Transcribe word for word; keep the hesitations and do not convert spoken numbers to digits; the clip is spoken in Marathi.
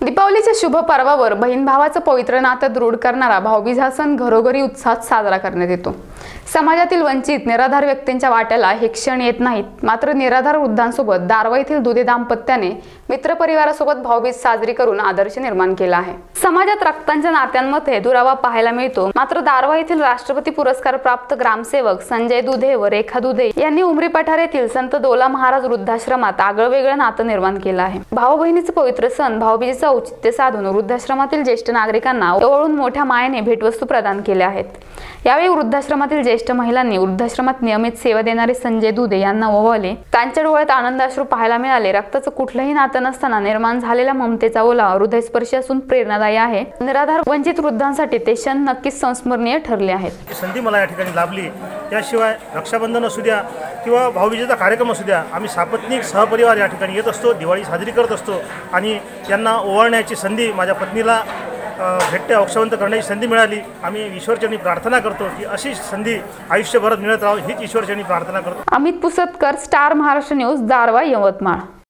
दीपावलीच्या शुभ पर्वावर बहीण भावाचं पवित्र नातं दृढ करणारा भाऊबीज हा सण घरोघरी उत्साहात साजरा करण्यात येतो। समाजातील वंचित निराधार व्यक्तींच्या वाट्याला हे क्षण येत नाहीत। मात्र निराधार वृद्धांसोबत दारव्हा येथील दुधे दाम्पत्याने मित्रपरिवारासोबत भाऊबीज साजरी करून आदर्श निर्माण केला आहे। समाजात रक्तांच्या नात्यांमध्ये दुरावा पाहायला मिळतो। मात्र दारव्हा येथील राष्ट्रपती पुरस्कार प्राप्त ग्रामसेवक संजय दुधे व रेखा दुधे यांनी उमरी पठार येथील संत दोला महाराज वृद्धाश्रमात आगळव वेगळं नातं निर्माण केलं आहे। भाऊ बहिणीचे पवित्र सण भाऊबीजेचे औचित्य साधून वृद्धाश्रमातील ज्येष्ठ नागरिकांना ओवाळून मोठ्या मायेने भेटवस्तू प्रदान केल्या आहेत। यावेळी वृद्धाश्रमातील ज्येष्ठ महिलांनी वृद्धाश्रमात नियमित सेवा देणारे संजय दुधे यांना ओवाळले। त्यांच्या डोळ्यात आनंदाश्रू पाहायला मिळाले। रक्ताचं कुठलंही नातं नसताना निर्माण झालेला ममतेचा ओला हृदयस्पर्शी असून प्रेरणादायी आहे। निराधार वंचित वृद्धांसाठी ते क्षण नक्कीच संस्मरणीय ठरले आहेत। संधी मला या ठिकाणी लाभली। त्याशिवाय रक्षाबंधन असू द्या किंवा भाऊबीजेचा कार्यक्रम असू द्या, आम्ही सापत्निक सहपरिवार या ठिकाणी येत असतो, दिवाळी साजरी करत असतो आणि यांना ओवाळण्याची संधी माझ्या पत्नीला भेटते औक्षवंत करण्याची संधी मिळाली। आम्ही ईश्वरचरणी प्रार्थना करतो की अशी संधी आयुष्यभरात मिळत राहावी हीच ईश्वरचरणी प्रार्थना करतो। Amit Pusatkar, star Maharashtra news, Darwha, Yavatmal.